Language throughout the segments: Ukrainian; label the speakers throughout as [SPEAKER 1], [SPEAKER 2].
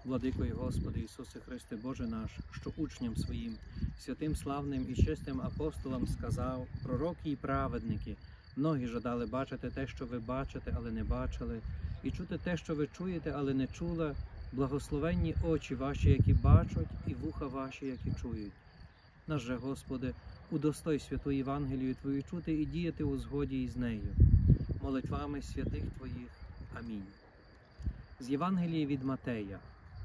[SPEAKER 1] Владико і Господи Ісусе Христе, Боже наш, що учням своїм, святим, славним і чистим апостолам сказав: пророки і праведники, многі жадали бачити те, що ви бачите, але не бачили, і чути те, що ви чуєте, але не чули. Благословенні очі ваші, які бачать, і вуха ваші, які чують. Наш же, Господи, удостой святу Євангелію Твою чути і діяти у згоді із нею. Молитвами святих Твоїх. Амінь. З Євангелії від Матея.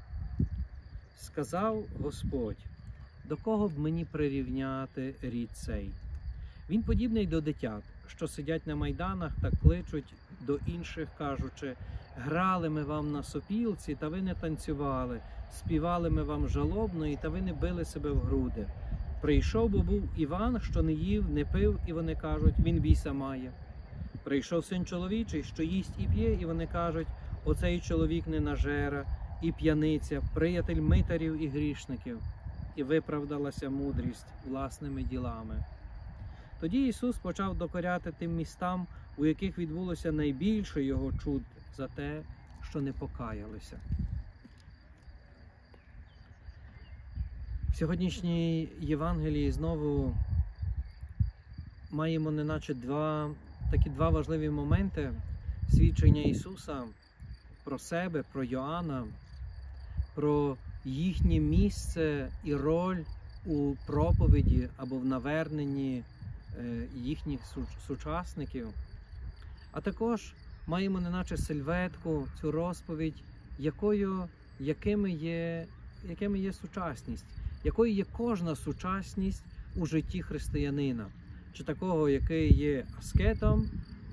[SPEAKER 1] Сказав Господь: до кого б мені прирівняти рід цей? Він подібний до дитят, що сидять на майданах та кличуть до інших, кажучи: грали ми вам на сопілці, та ви не танцювали, співали ми вам жалобної, та ви не били себе в груди. Прийшов, бо був Іван, що не їв, не пив, і вони кажуть: він біса має. Прийшов син чоловічий, що їсть і п'є, і вони кажуть: оцей чоловік ненажера і п'яниця, приятель митарів і грішників. І виправдалася мудрість власними ділами. Тоді Ісус почав докоряти тим містам, у яких відбулося найбільше Його чуд, за те, що не покаялися. В сьогоднішній Євангелії знову маємо неначе два важливі моменти свідчення Ісуса про себе, про Йоанна, про їхнє місце і роль у проповіді або в наверненні їхніх сучасників. А також маємо неначе сельветку, цю розповідь, якими є сучасність, якою є кожна сучасність у житті християнина. Чи такого, який є аскетом,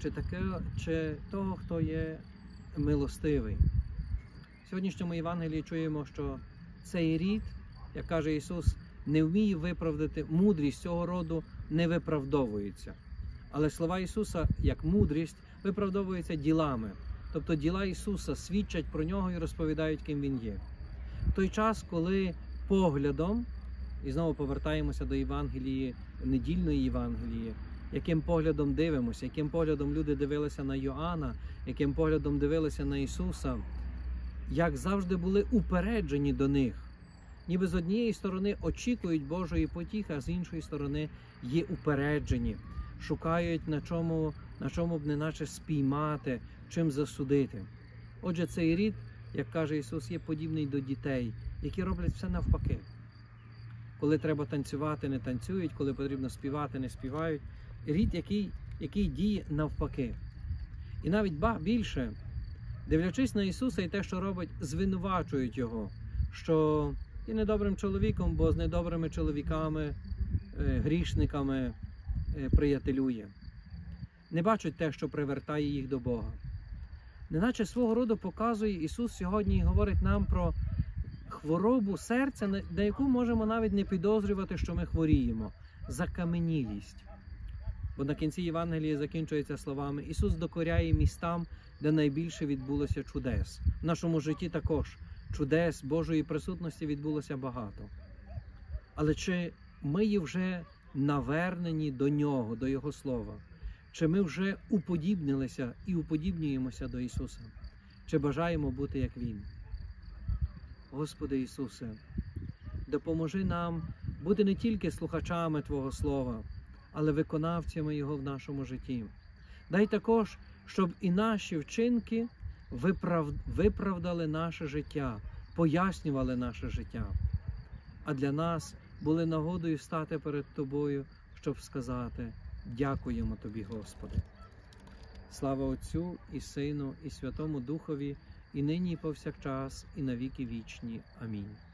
[SPEAKER 1] чи того, хто є милостивий. В сьогоднішньому Євангелії чуємо, що цей рід, як каже Ісус, не вміє виправдати, мудрість цього роду не виправдовується. Але слова Ісуса, як мудрість, виправдовуються ділами. Тобто діла Ісуса свідчать про Нього і розповідають, ким Він є. В той час, коли поглядом, і знову повертаємося до Євангелії, недільної Євангелії, яким поглядом дивимося, яким поглядом люди дивилися на Йоанна, яким поглядом дивилися на Ісуса, як завжди були упереджені до них. Ніби з однієї сторони очікують Божої потіхи, а з іншої сторони є упереджені, шукають на чому б неначе спіймати, чим засудити. Отже, цей рід, як каже Ісус, є подібний до дітей, які роблять все навпаки. Коли треба танцювати, не танцюють, коли потрібно співати, не співають. Рід, який діє навпаки. І навіть більше, дивлячись на Ісуса і те, що робить, звинувачують Його, що є недобрим чоловіком, бо з недобрими чоловіками, грішниками приятелює. Не бачать те, що привертає їх до Бога. Неначе свого роду показує Ісус сьогодні і говорить нам про хворобу серця, на яку можемо навіть не підозрювати, що ми хворіємо. Закаменілість. Бо на кінці Євангелія закінчується словами: Ісус докоряє містам, де найбільше відбулося чудес. В нашому житті також чудес Божої присутності відбулося багато. Але чи ми є вже навернені до Нього, до Його Слова? Чи ми вже уподібнилися і уподібнюємося до Ісуса? Чи бажаємо бути як Він? Господи Ісусе, допоможи нам бути не тільки слухачами Твого Слова, але виконавцями Його в нашому житті. Дай також, щоб і наші вчинки виправдали наше життя, пояснювали наше життя, а для нас були нагодою стати перед Тобою, щоб сказати: дякуємо Тобі, Господи. Слава Отцю і Сину, і Святому Духові, і нині, і повсякчас, і на віки вічні. Амінь.